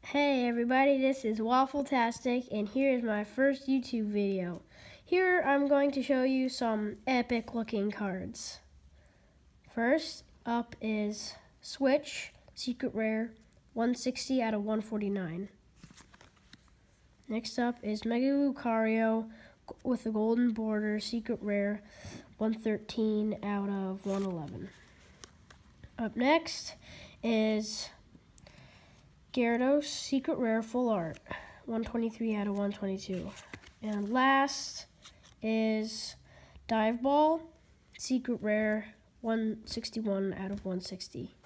Hey everybody, this is Waffle-tastic, and here is my first YouTube video. Here I'm going to show you some epic looking cards. First up is Switch, Secret Rare, 160 out of 149. Next up is Mega Lucario with a golden border, Secret Rare, 113 out of 111. Up next is Gyarados, Secret Rare, Full Art, 123 out of 122. And last is Dive Ball, Secret Rare, 161 out of 160.